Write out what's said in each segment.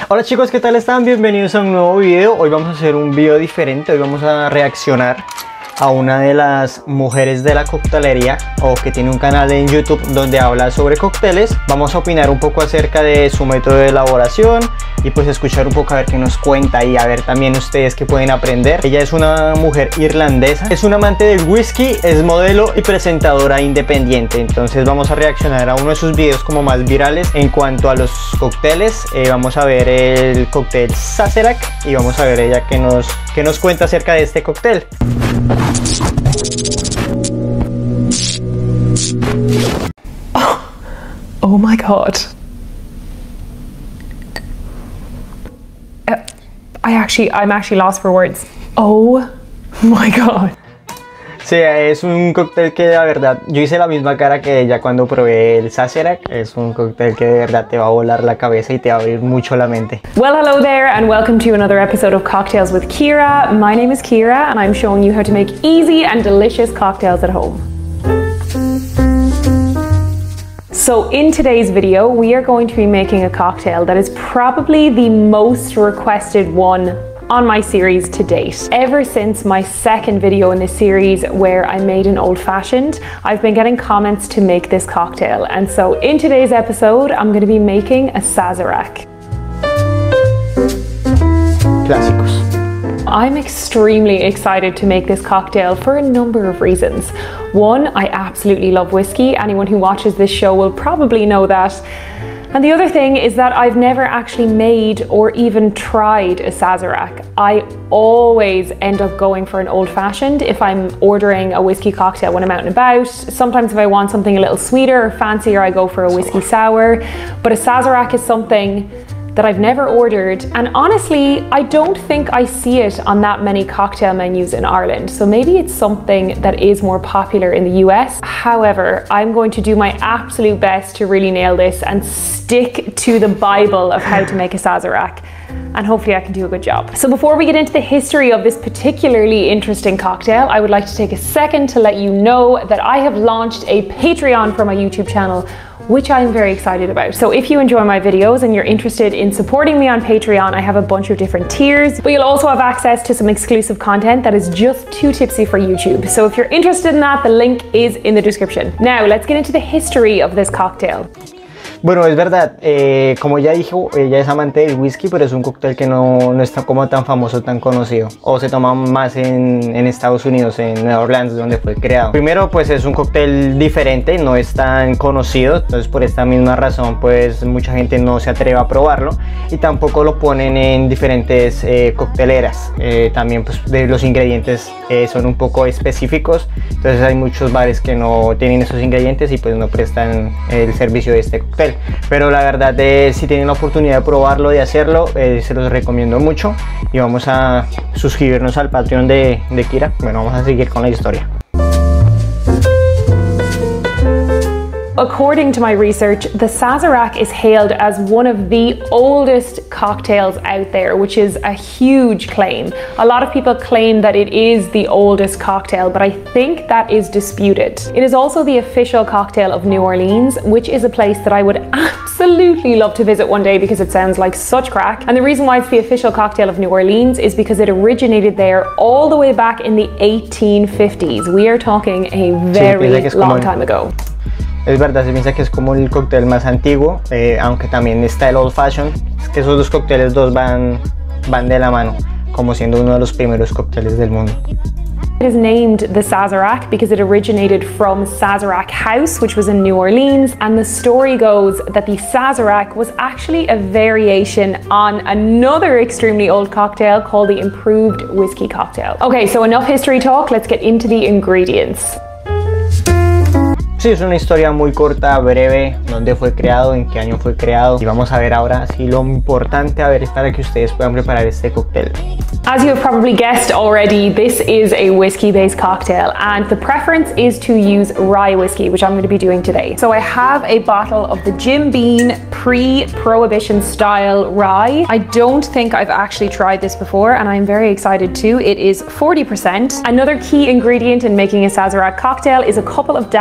Hola chicos, ¿qué tal están? Bienvenidos a un nuevo video. Hoy vamos a hacer un video diferente. Hoy vamos a reaccionar a una de las mujeres de la coctelería, o que tiene un canal en YouTube donde habla sobre cócteles. Vamos a opinar un poco acerca de su método de elaboración y pues escuchar un poco a ver qué nos cuenta y a ver también ustedes qué pueden aprender. Ella es una mujer irlandesa, es una amante del whisky, es modelo y presentadora independiente. Entonces vamos a reaccionar a uno de sus videos como más virales en cuanto a los cócteles. Vamos a ver el cóctel Sazerac y vamos a ver ella qué nos cuenta acerca de este cóctel. Oh my god. I'm actually lost for words. Oh my god. Sí, es un cóctel que de verdad, yo hice la misma cara que ella cuando probé el Sazerac. Es un cóctel que de verdad te va a volar la cabeza y te va a abrir mucho la mente. Well, hello there and welcome to another episode of Cocktails with Kira. My name is Kira and I'm showing you how to make easy and delicious cocktails at home. So in today's video, we are going to be making a cocktail that is probably the most requested one on my series to date. Ever since my second video in this series where I made an old fashioned, I've been getting comments to make this cocktail. And so in today's episode, I'm going to be making a Sazerac. Clásicos. I'm extremely excited to make this cocktail for a number of reasons. One, I absolutely love whiskey. Anyone who watches this show will probably know that. And the other thing is that I've never actually made or even tried a Sazerac. I always end up going for an old-fashioned if I'm ordering a whiskey cocktail when I'm out and about. Sometimes if I want something a little sweeter or fancier, I go for a whiskey sour. But a Sazerac is something that I've never ordered, and honestly I don't think I see it on that many cocktail menus in Ireland, so maybe it's something that is more popular in the US. However, I'm going to do my absolute best to really nail this and stick to the Bible of how to make a Sazerac, and hopefully I can do a good job. So before we get into the history of this particularly interesting cocktail, I would like to take a second to let you know that I have launched a Patreon for my YouTube channel, which I'm very excited about. So if you enjoy my videos and you're interested in supporting me on Patreon, I have a bunch of different tiers, but you'll also have access to some exclusive content that is just too tipsy for YouTube. So if you're interested in that, the link is in the description. Now let's get into the history of this cocktail. Bueno, es verdad, como ya dijo, ella es amante del whisky, pero es un cóctel que no está como tan famoso, tan conocido, o se toma más en Estados Unidos, en Nueva Orleans, donde fue creado. Primero, pues es un cóctel diferente, no es tan conocido, entonces por esta misma razón pues mucha gente no se atreve a probarlo, y tampoco lo ponen en diferentes cocteleras. También pues de los ingredientes son un poco específicos, entonces hay muchos bares que no tienen esos ingredientes y pues no prestan el servicio de este cóctel. Pero la verdad, si tienen la oportunidad de probarlo, de hacerlo, se los recomiendo mucho. Y vamos a suscribirnos al Patreon de Kira. Bueno, vamos a seguir con la historia. According to my research, the Sazerac is hailed as one of the oldest cocktails out there, which is a huge claim. A lot of people claim that it is the oldest cocktail, but I think that is disputed. It is also the official cocktail of New Orleans, which is a place that I would absolutely love to visit one day because it sounds like such crack. And the reason why it's the official cocktail of New Orleans is because it originated there all the way back in the 1850s. We are talking a very long time ago. Es verdad, se piensa que es como el cóctel más antiguo, aunque también está el Old Fashioned. Es que esos dos cócteles van de la mano, como siendo uno de los primeros cócteles del mundo. It is named the Sazerac because it originated from Sazerac House, which was in New Orleans, and the story goes that the Sazerac was actually a variation on another extremely old cocktail called the Improved Whiskey Cocktail. Okay, so enough history talk, let's get into the ingredients. Sí, es una historia muy corta, breve, dónde fue creado, en qué año fue creado, y vamos a ver ahora sí lo importante, a ver, es para que ustedes puedan preparar este cóctel. As you have probably guessed already, this is a whiskey-based cocktail, and the preference is to use rye whiskey, which I'm going to be doing today. So I have a bottle of the Jim Beam pre-Prohibition style rye. I don't think I've actually tried this before, and I'm very excited too. It is 40%. Another key ingredient in making a Sazerac cocktail is a couple of dashes of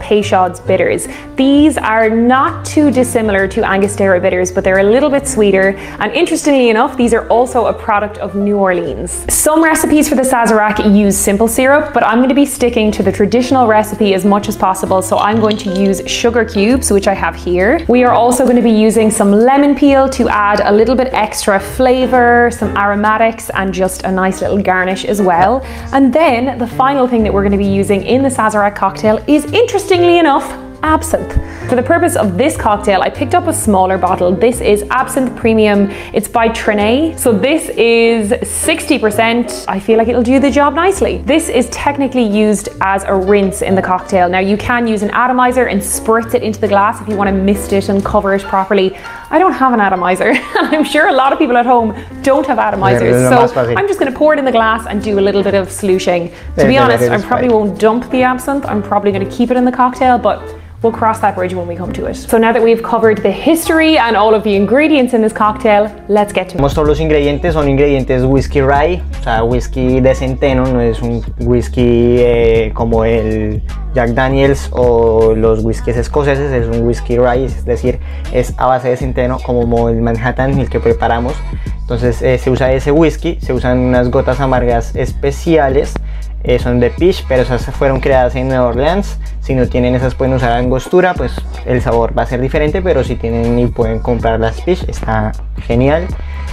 Peychaud's bitters. These are not too dissimilar to Angostura bitters, but they're a little bit sweeter. And interestingly enough, these are also a product of New Orleans. Some recipes for the Sazerac use simple syrup, but I'm going to be sticking to the traditional recipe as much as possible. So I'm going to use sugar cubes, which I have here. We are also going to be using some lemon peel to add a little bit extra flavor, some aromatics, and just a nice little garnish as well. And then the final thing that we're going to be using in the Sazerac cocktail is, interestingly enough, absinthe. For the purpose of this cocktail, I picked up a smaller bottle. This is Absinthe Premium. It's by Trenet. So this is 60%. I feel like it'll do the job nicely. This is technically used as a rinse in the cocktail. Now you can use an atomizer and spritz it into the glass if you want to mist it and cover it properly. I don't have an atomizer, and I'm sure a lot of people at home don't have atomizers. So I'm just going to pour it in the glass and do a little bit of sluicing. To be honest, I probably won't dump the absinthe. I'm probably going to keep it in the cocktail, but we'll cross that bridge when we come to it. So now that we've covered the history and all of the ingredients in this cocktail, let's get to it. Todos los ingredientes son ingredientes whisky rye, o sea, whisky de centeno, no es un whisky como el Jack Daniels o los whiskies escoceses, es un whisky rye, es decir, es a base de centeno como el Manhattan, el que preparamos. Entonces se usa ese whisky, se usan unas gotas amargas especiales. Son de peach, pero esas fueron creadas en Nueva Orleans. Si no tienen esas, pueden usar Angostura, pues el sabor va a ser diferente, pero si tienen y pueden comprar las peach, está genial.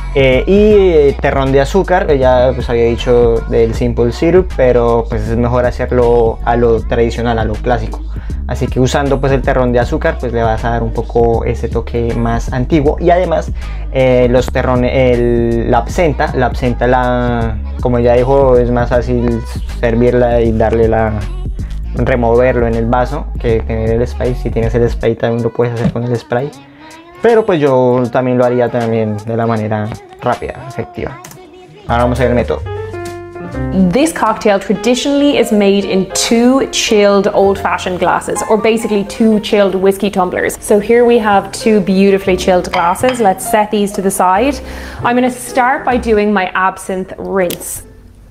Y terrón de azúcar, ya pues había dicho del simple syrup, pero pues es mejor hacerlo a lo tradicional, a lo clásico. Así que usando pues el terrón de azúcar, pues le vas a dar un poco ese toque más antiguo. Y además los terrones, la absenta, como ya dijo, es más fácil servirla y darle removerlo en el vaso que tener el spray. Si tienes el spray también lo puedes hacer con el spray, pero pues yo también lo haría también de la manera rápida, efectiva. Ahora vamos a ver el método. This cocktail traditionally is made in 2 chilled old-fashioned glasses, or basically 2 chilled whiskey tumblers. So here we have 2 beautifully chilled glasses. Let's set these to the side. I'm going to start by doing my absinthe rinse.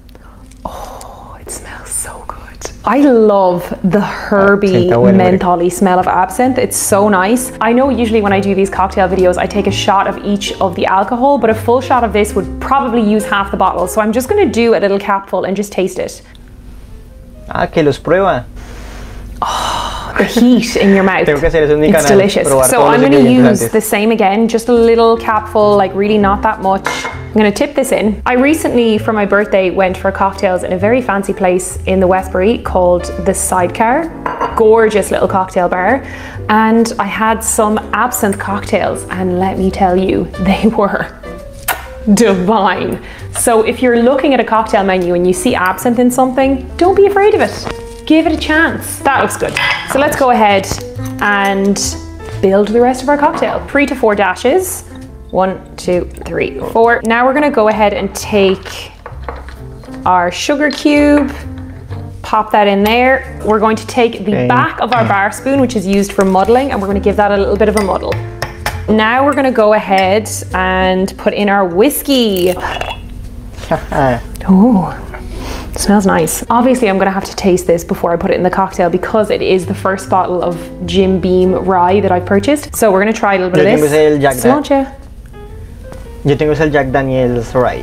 Oh, it smells so good. I love the herby, mentholy smell of absinthe. It's so nice. I know usually when I do these cocktail videos, I take a shot of each of the alcohol, but a full shot of this would probably use half the bottle. So I'm just going to do a little capful and just taste it. Ah, que los prueba. Oh, the heat in your mouth. Tengo que hacer eso en mi canal, it's delicious. So I'm going to use the same again, just a little capful, like really not that much. I'm going to tip this in. I recently, for my birthday, went for cocktails in a very fancy place in the Westbury called the Sidecar. Gorgeous little cocktail bar. And I had some absinthe cocktails, and let me tell you, they were divine. So if you're looking at a cocktail menu and you see absinthe in something, don't be afraid of it. Give it a chance. That looks good. So let's go ahead and build the rest of our cocktail. 3 to 4 dashes. 1, 2, 3, 4. Now we're gonna go ahead and take our sugar cube, pop that in there. We're going to take the back of our bar spoon, which is used for muddling, and we're gonna give that a little bit of a muddle. Now we're gonna go ahead and put in our whiskey. Oh. Smells nice. Obviously, I'm gonna have to taste this before I put it in the cocktail because it is the first bottle of Jim Beam rye that I've purchased. So we're gonna try a little bit of this. Yo tengo el Jack Daniels rye.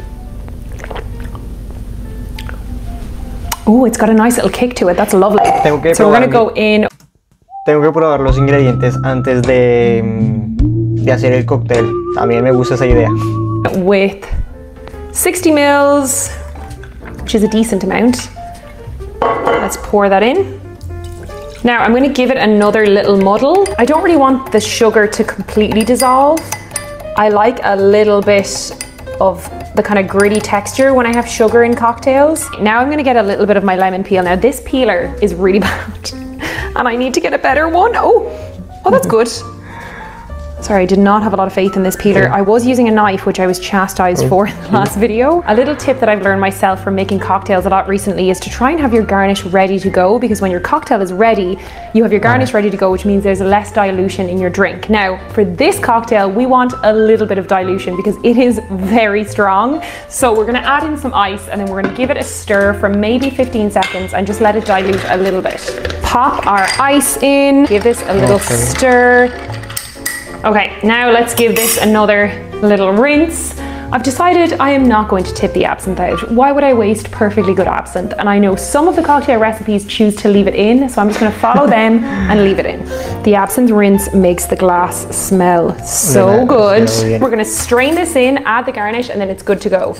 Oh, it's got a nice little kick to it. That's lovely. So we're gonna go in. Tengo que probar los ingredientes antes de hacer el cóctel. También me gusta esa idea. With 60 mils. Which is a decent amount. Let's pour that in. Now I'm going to give it another little muddle. I don't really want the sugar to completely dissolve. I like a little bit of the kind of gritty texture when I have sugar in cocktails. Now I'm going to get a little bit of my lemon peel. Now this peeler is really bad and I need to get a better one. Oh, that's good. Sorry, I did not have a lot of faith in this peeler. I was using a knife, which I was chastised for in the last video. A little tip that I've learned myself from making cocktails a lot recently is to try and have your garnish ready to go, because when your cocktail is ready, you have your garnish ready to go, which means there's less dilution in your drink. Now, for this cocktail, we want a little bit of dilution because it is very strong. So we're gonna add in some ice and then we're gonna give it a stir for maybe 15 seconds and just let it dilute a little bit. pop our ice in, give this a little stir. Okay, now let's give this another little rinse. I've decided I am not going to tip the absinthe out. Why would I waste perfectly good absinthe? And I know some of the cocktail recipes choose to leave it in, so I'm just going to follow them and leave it in. The absinthe rinse makes the glass smell so good. We're going to strain this in, add the garnish, and then it's good to go.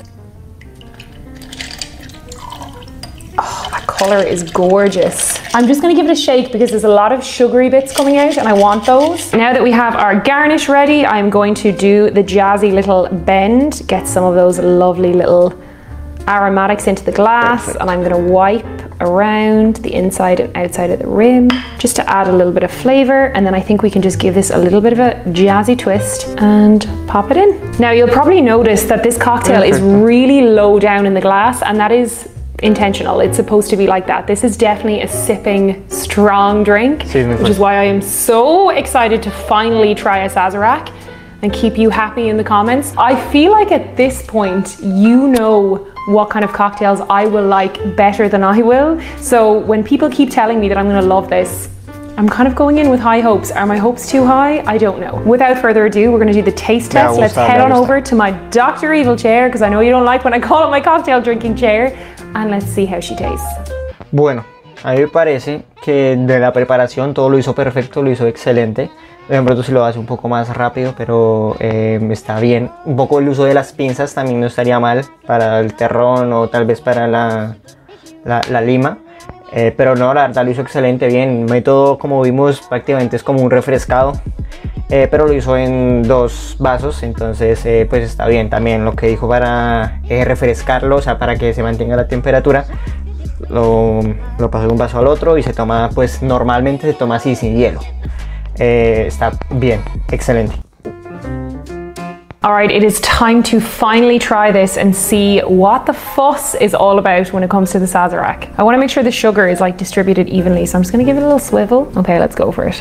Oh, that colour is gorgeous. I'm just going to give it a shake because there's a lot of sugary bits coming out and I want those. Now that we have our garnish ready, I'm going to do the jazzy little bend, get some of those lovely little aromatics into the glass. Perfect. And I'm going to wipe around the inside and outside of the rim just to add a little bit of flavour, and then I think we can just give this a little bit of a jazzy twist and pop it in. Now you'll probably notice that this cocktail is really low down in the glass, and that is intentional. It's supposed to be like that. This is definitely a sipping strong drink, which is why I am so excited to finally try a Sazerac and keep you happy in the comments. I feel like at this point you know what kind of cocktails I will like better than I will. So when people keep telling me that I'm going to love this, I'm kind of going in with high hopes. Are my hopes too high? I don't know. Without further ado, we're going to do the taste test. Let's head on over to my Dr. Evil chair, because I know you don't like when I call it my cocktail drinking chair, and let's see how she tastes. Bueno, a mí me parece que de la preparación todo lo hizo perfecto, lo hizo excelente. De pronto si lo hace un poco más rápido, pero está bien. Un poco el uso de las pinzas también no estaría mal para el terrón o tal vez para la lima. Pero no, la verdad lo hizo excelente bien. El método, como vimos, prácticamente es como un refrescado, pero lo hizo en 2 vasos, entonces pues está bien. También lo que dijo para refrescarlo, o sea, para que se mantenga la temperatura, lo pasó de un vaso al otro y se toma, pues normalmente se toma así, sin hielo. Está bien, excelente. Alright, it is time to finally try this and see what the fuss is all about when it comes to the Sazerac. I want to make sure the sugar is like distributed evenly, so I'm just going to give it a little swivel. Okay, let's go for it.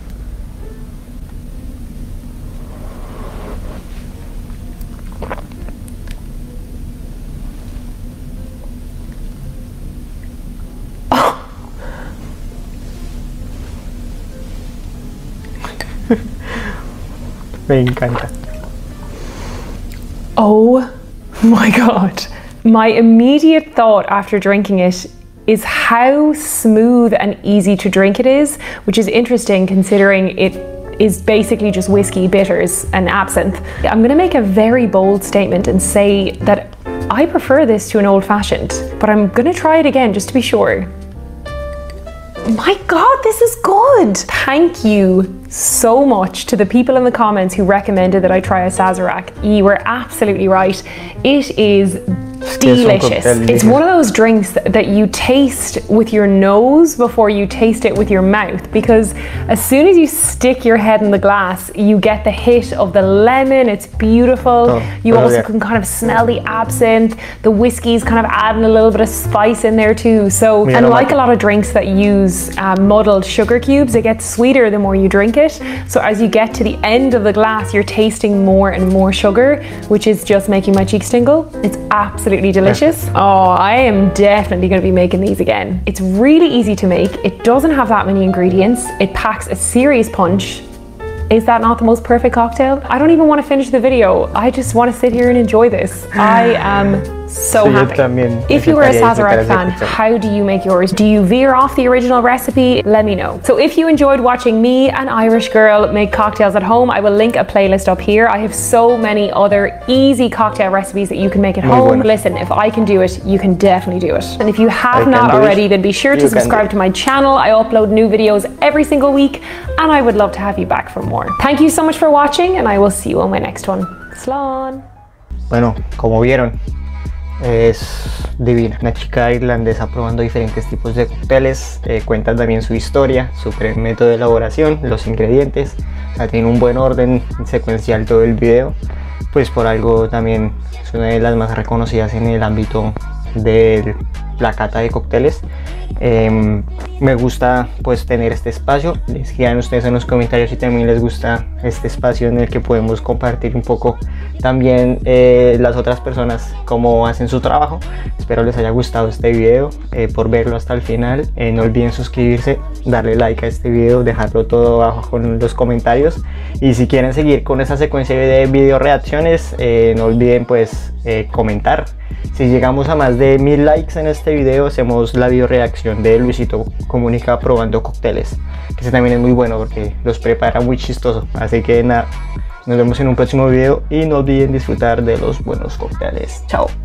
Me encanta. Oh my god. My immediate thought after drinking it is how smooth and easy to drink it is, which is interesting considering it is basically just whiskey, bitters and absinthe. I'm going to make a very bold statement and say that I prefer this to an old-fashioned, but I'm going to try it again just to be sure. My god, this is good! Thank you so much to the people in the comments who recommended that I try a Sazerac. You were absolutely right. It is delicious. It's one of those drinks that you taste with your nose before you taste it with your mouth, because as soon as you stick your head in the glass, you get the hit of the lemon. It's beautiful. You also can kind of smell the absinthe. The whiskey's kind of adding a little bit of spice in there too. So, and like a lot of drinks that use muddled sugar cubes, it gets sweeter the more you drink it. So as you get to the end of the glass, you're tasting more and more sugar, which is just making my cheeks tingle. It's absolutely delicious. Oh, I am definitely going to be making these again. It's really easy to make. It doesn't have that many ingredients. It packs a serious punch. Is that not the most perfect cocktail? I don't even want to finish the video. I just want to sit here and enjoy this. I am so happy. If you were a Sazerac fan, how do you make yours? Do you veer off the original recipe? Let me know. So if you enjoyed watching me, an Irish girl, make cocktails at home, I will link a playlist up here. I have so many other easy cocktail recipes that you can make at home. Listen, if I can do it, you can definitely do it. And if you have not already, then be sure to subscribe to my channel. I upload new videos every single week, and I would love to have you back for more. Thank you so much for watching, and I will see you on my next one. Slán. Bueno, como vieron, es divina. Una chica irlandesa probando diferentes tipos de cócteles. Cuenta también su historia, su método de elaboración, los ingredientes. Tiene un buen orden secuencial todo el video. Pues por algo también es una de las más reconocidas en el ámbito del la cata de cócteles. Me gusta pues tener este espacio. Les escriban ustedes en los comentarios si también les gusta este espacio en el que podemos compartir un poco también las otras personas cómo hacen su trabajo. Espero les haya gustado este video, por verlo hasta el final. No olviden suscribirse, darle like a este video, dejarlo todo abajo en los comentarios, y si quieren seguir con esa secuencia de video reacciones, no olviden pues comentar. Si llegamos a más de 1000 likes en este video, hacemos la video reacción de Luisito Comunica probando cócteles, que ese también es muy bueno porque los prepara muy chistoso. Así que nada, nos vemos en un próximo video y no olviden disfrutar de los buenos cócteles. Chao.